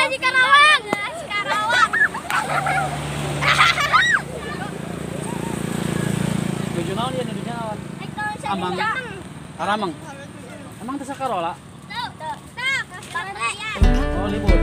Generasi Karawang. Karawang. Tujuh naon ya nuju naon? Amang. Karamang. Emang teu sakarola? Tuh. Pangraya. Oh, libur.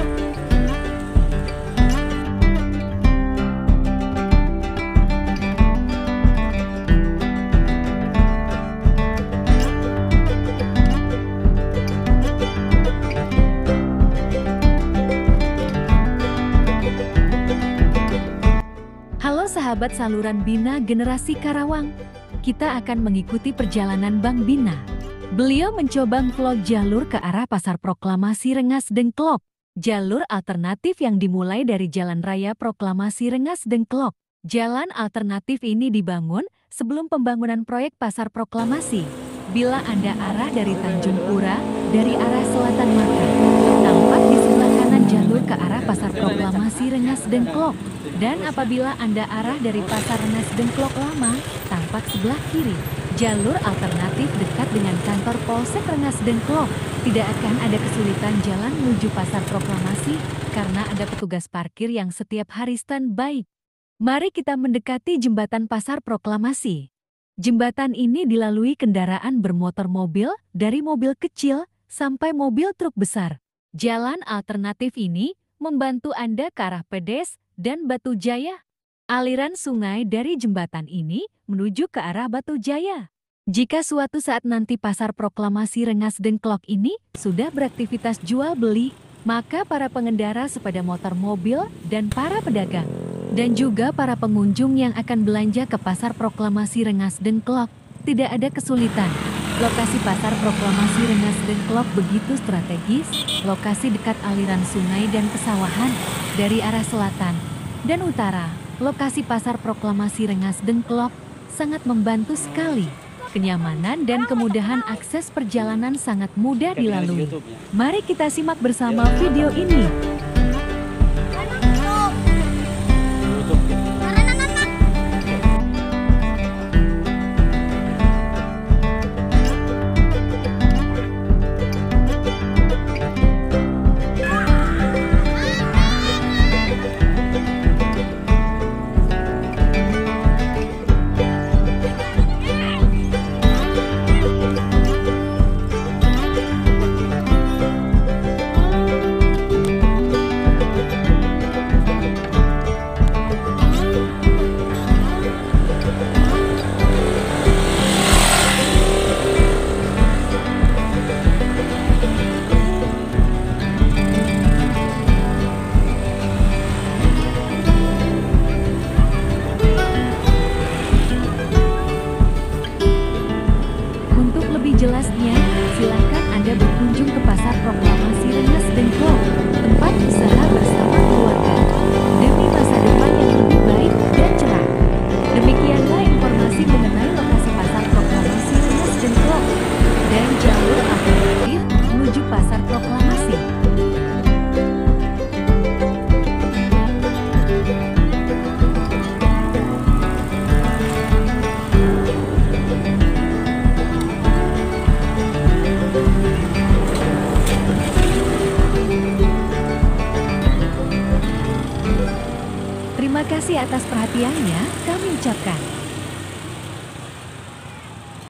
Halo sahabat saluran Bina Generasi Karawang. Kita akan mengikuti perjalanan Bang Bina. Beliau mencoba vlog jalur ke arah Pasar Proklamasi Rengas Dengklok. Jalur alternatif yang dimulai dari Jalan Raya Proklamasi Rengas Dengklok. Jalan alternatif ini dibangun sebelum pembangunan proyek Pasar Proklamasi. Bila Anda arah dari Tanjung Pura, dari arah selatan maka tampak di sebelah kanan jalur ke arah Pasar Proklamasi Rengas Dengklok. Dan apabila Anda arah dari Pasar Rengas Dengklok Lama, tampak sebelah kiri. Jalur alternatif dekat dengan kantor Polsek Rengas Dengklok. Tidak akan ada kesulitan jalan menuju Pasar Proklamasi karena ada petugas parkir yang setiap hari standby. Mari kita mendekati jembatan Pasar Proklamasi. Jembatan ini dilalui kendaraan bermotor mobil dari mobil kecil sampai mobil truk besar. Jalan alternatif ini membantu Anda ke arah Pedes dan Batu Jaya. Aliran sungai dari jembatan ini menuju ke arah Batu Jaya. Jika suatu saat nanti Pasar Proklamasi Rengas Dengklok ini sudah beraktivitas jual beli, maka para pengendara sepeda motor mobil dan para pedagang, dan juga para pengunjung yang akan belanja ke Pasar Proklamasi Rengas Dengklok, tidak ada kesulitan. Lokasi Pasar Proklamasi Rengas Dengklok begitu strategis, lokasi dekat aliran sungai dan pesawahan dari arah selatan dan utara. Lokasi Pasar Proklamasi Rengas Dengklok sangat membantu sekali. Kenyamanan dan kemudahan akses perjalanan sangat mudah dilalui. Mari kita simak bersama video ini. Jelasnya, silakan Anda berkunjung ke Pasar Proklamasi Rengas Dengklok, tempat usaha bersama keluarga, demi masa depan yang lebih baik dan cerah. Demikianlah informasi mengenai lokasi Pasar Proklamasi Rengas Dengklok dan jalur alternatif menuju Pasar Proklamasi. Terima kasih atas perhatiannya, kami ucapkan.